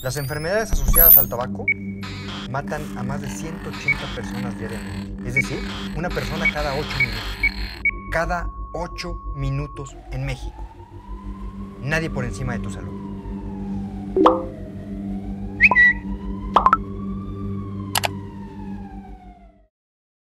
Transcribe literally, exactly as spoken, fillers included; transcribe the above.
Las enfermedades asociadas al tabaco matan a más de ciento ochenta personas diariamente. Es decir, una persona cada ocho minutos. Cada ocho minutos en México. Nadie por encima de tu salud.